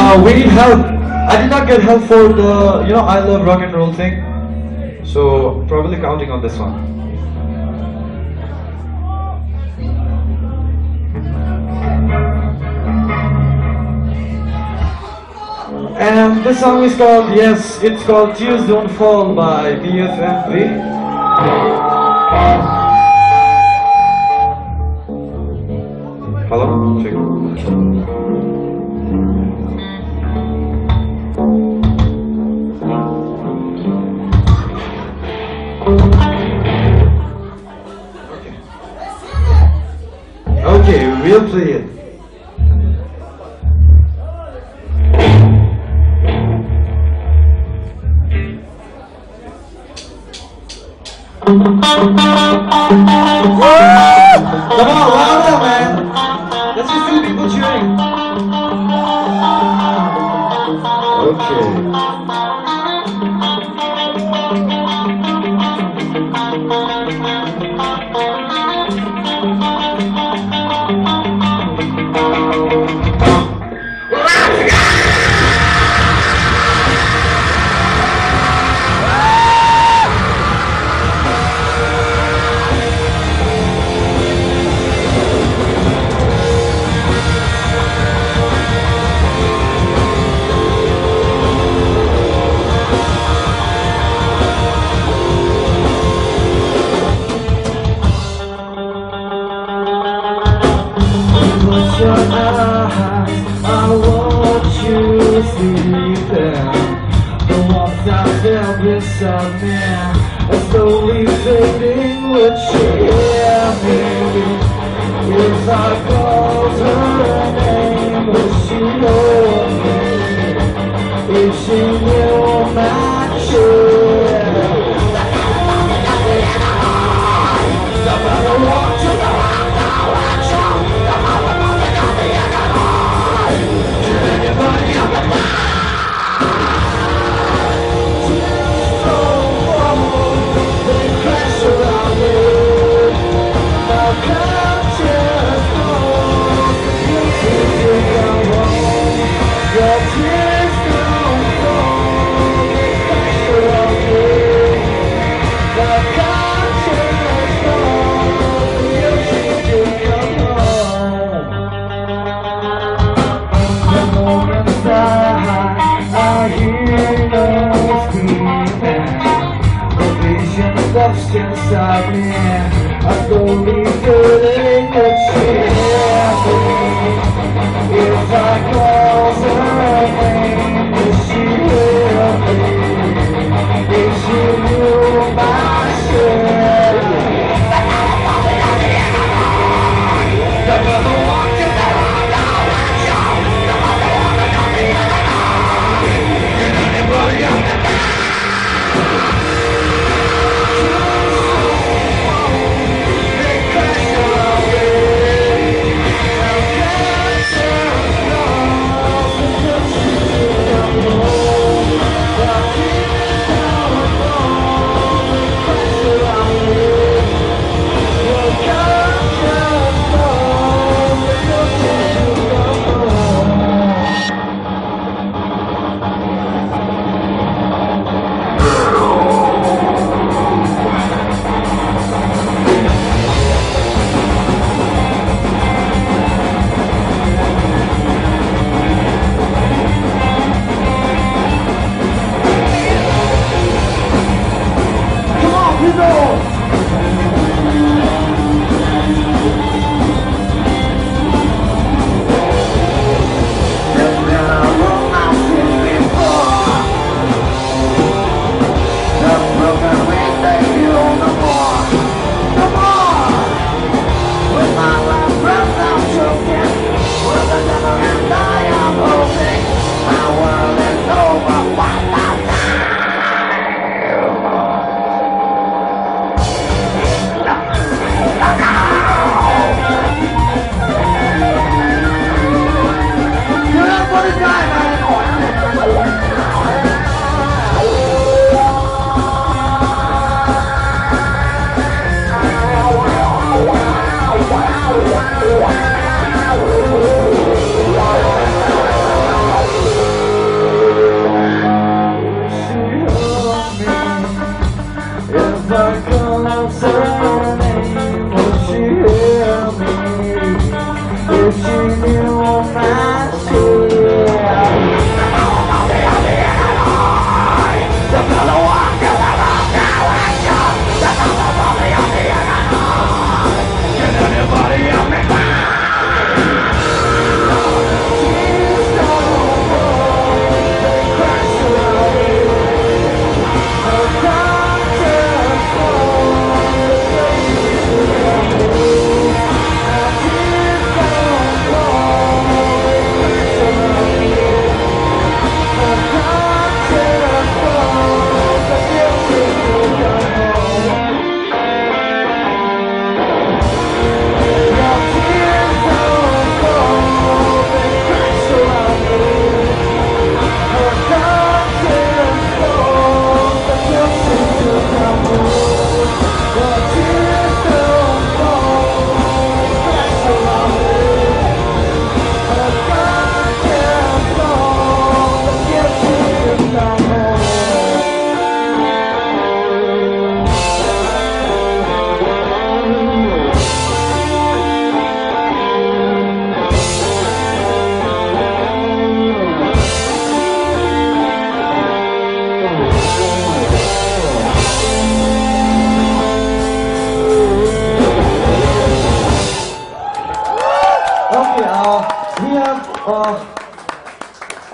We need help. I did not get help for the, I love rock and roll thing. So, probably counting on this one. And this song is called, yes, it's called Tears Don't Fall by BFMV. Hello? Check. Okay, we'll play it. Come on, louder, man. Let's just see people cheering. Okay. Your eyes, I want you to see them. The ones out there beside me are slowly fading when she hear me. If I call her name, will she know me? If she knew my truth, somebody walk to the lost inside me. I slowly feeling that she has me. If I call her name, will she hear me? If she knew my share, never walked in the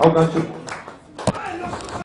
How much